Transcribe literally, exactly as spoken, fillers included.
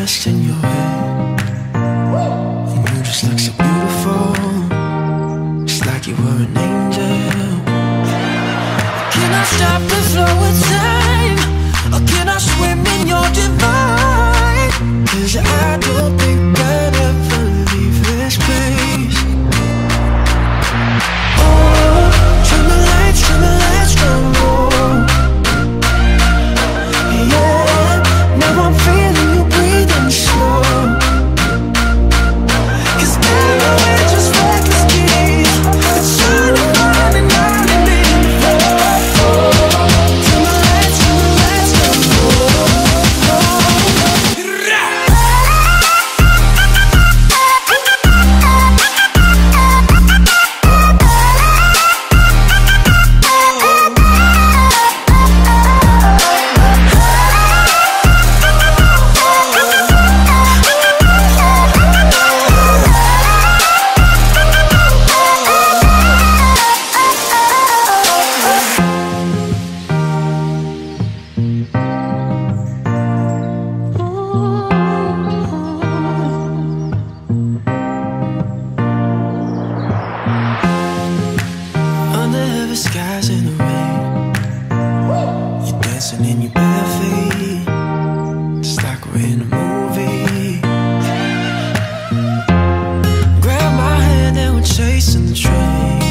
rest in your head. And you just look so beautiful, just like you were an angel. Can I stop the flow of time, or can I swim in your divine? 'Cause I don't think I'd ever leave this place. Oh, turn the lights, turn the lights down low. Yeah, now I'm feeling you breathing slow. 'Cause now we're just reckless kids, it's shining on and on and in the flow. Turn the lights, turn the lights down low. Under heavy skies in the rain, you're dancing in your bare feet, just like we're in a movie. Grab my hand and we're chasing the train.